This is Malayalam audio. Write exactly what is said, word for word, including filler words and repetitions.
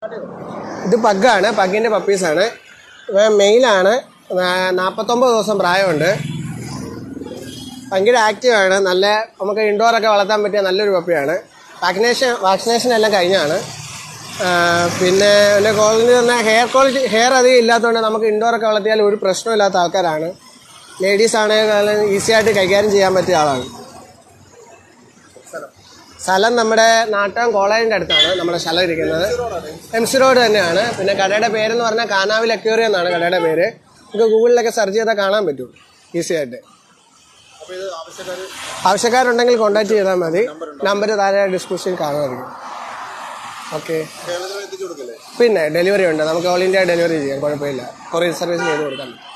ഇത് പഗ്ഗാണ്, പഗ്ഗിൻ്റെ പപ്പീസാണ്. മെയിലാണ്, നാൽപ്പത്തൊമ്പത് ദിവസം പ്രായമുണ്ട്. ഭയങ്കര ആക്റ്റീവാണ്, നല്ല നമുക്ക് ഇൻഡോറൊക്കെ വളർത്താൻ പറ്റിയ നല്ലൊരു പപ്പിയാണ്. വാക്സിനേഷൻ വാക്സിനേഷൻ എല്ലാം കഴിഞ്ഞാണ്. പിന്നെ എൻ്റെ ക്വാളിറ്റി തന്നെ ഹെയർ ക്വാളിറ്റി ഹെയർ അധികം ഇല്ലാത്തതുകൊണ്ട് നമുക്ക് ഇൻഡോറൊക്കെ വളർത്തിയാൽ ഒരു പ്രശ്നമില്ലാത്ത ആൾക്കാരാണ്. ലേഡീസ് ആണെങ്കിൽ ഈസി ആയിട്ട് കൈകാര്യം ചെയ്യാൻ പറ്റിയ ആളാണ്. സ്ഥലം നമ്മുടെ നാട്ടകം കോളേജിൻ്റെ അടുത്താണ് നമ്മുടെ സ്ഥലം ഇരിക്കുന്നത്. എം സി റോഡ് തന്നെയാണ്. പിന്നെ കടയുടെ പേരെന്ന് പറഞ്ഞാൽ കാനാവിൽ അക്വേറിയം എന്നാണ് കടയുടെ പേര്. നമുക്ക് ഗൂഗിളിലൊക്കെ സെർച്ച് ചെയ്താൽ കാണാൻ പറ്റും ഈസി ആയിട്ട്. ആവശ്യക്കാരുണ്ടെങ്കിൽ കോൺടാക്ട് ചെയ്താൽ മതി. നമ്പർ താഴെ ഡിസ്ക്രിപ്ഷനിൽ കാണുമായിരിക്കും. ഓക്കെ. പിന്നെ ഡെലിവറി ഉണ്ട്, നമുക്ക് ഓൾ ഇന്ത്യ ഡെലിവറി ചെയ്യാം, കുഴപ്പമില്ല. കൊറിയർ സർവീസ് ചെയ്ത് കൊടുക്കാൻ പറ്റും.